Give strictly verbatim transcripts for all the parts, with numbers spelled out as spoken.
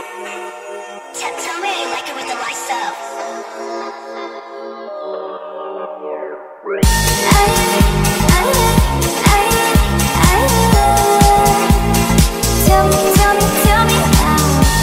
Tell, tell me you like it with the lights up. Tell me, tell me, tell me how.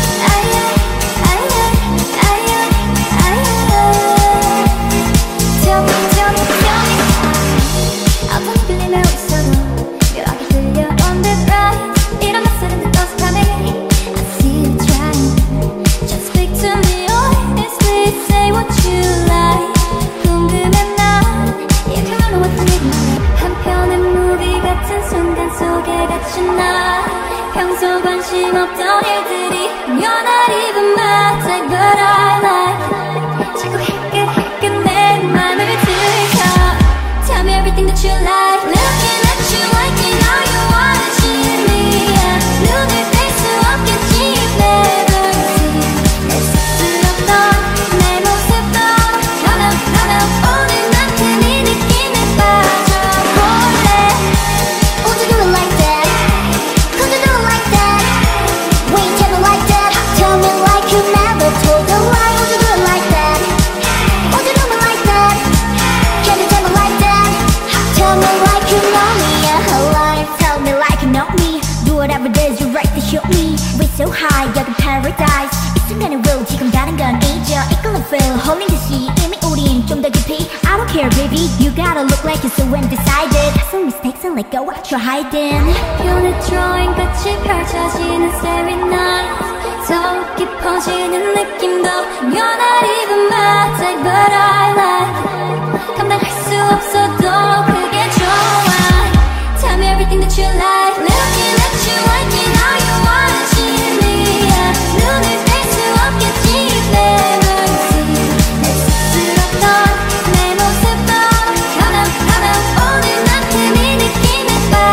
Tell me, tell me, tell me how. 어떤 끌림에 있어도 묘하게 들려 on the right. 이런 낯설은 듯 어색함에 I see you trying. Just speak to me honestly, say what you like. 궁금해 난 이렇게 말로웠던 얘기만 한편의 무비 같은 순간 속에 갇힌 나. 평소 관심 없던 일들이 연할 입은 my type but I like. 자꾸 힐끗힐끗 내 맘을 들켜. Tell me everything that you like. Looking at you like you know you wanna cheat me. Yeah. 눈을 뗄 수 없겠지 never see. 내 쑥스럽던 내 모습도 No no no no 오늘 나한테 네 느낌에 빠져볼래. Would you do it like that? Could you do it like that? When you tell me like that, tell me like you never told a lie. Would you do it like that? Would you do me like that? Can you tell me like that? Tell me like you know me, yeah, lie. Tell me like you know me. Do whatever it is you right to shoot me. We're so high, 여긴 paradise. 이 순간은 real, 지금 다른 건 잊어. 이끌어 feel, 홀린 듯이 이미 우린 좀 더 깊이. I don't care baby, you gotta look like you're so undecided. Some mistakes and let go what you're hiding. 편의 drawing 끝이 펼쳐지는 starry night. 더 깊어지는 느낌도 연할 입은 my type but I like. 감당할 수 없어도 그게 좋아. Tell me everything that you like. Looking at you like you know you wanna cheat me. Yeah. 눈을 뗄 수 없겠지 never see. 내 쑥스럽던 내 모습도 No no no no 오늘 나한테 네 느낌에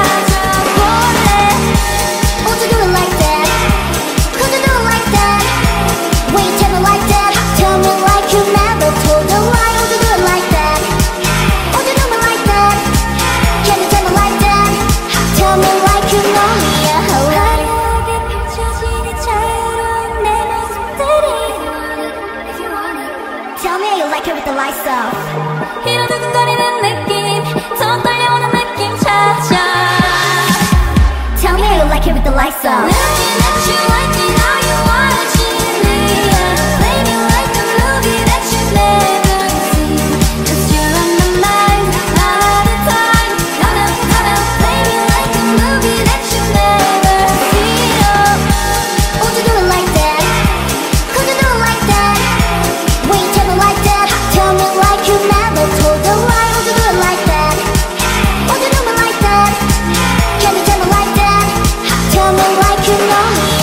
빠져볼래. Would you do it like that? Could you do it like that? When you tell me like that, tell me like you never told a lie. Would you do it like that? Would you do me like that? Can you tell me like that? Tell me like you know me, yeah, lie. 화려하게 펼쳐지는 자유로운 내 모습들이 Tell me how you like it with the lights off. 이런 두근거리는 느낌 더 떨려오는 느낌 찾아. Tell me how you like it with the lights off. Looking at you like you know you wanna cheat me. Yeah. Play me like a movie that you never seen. 'Cause you're on my mind all the time. No no no no, play me like a movie that you never seen. Oh. Would you do it like that? Could you do it like that? When you tell me like that, tell me like you never told a lie. Would you do it like that? Would you do me like that? Can you tell me like that? Tell me like you know me.